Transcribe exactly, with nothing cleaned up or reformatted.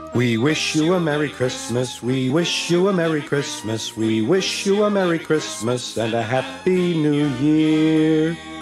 We wish you a Merry Christmas, we wish you a Merry Christmas, we wish you a Merry Christmas and a Happy New Year.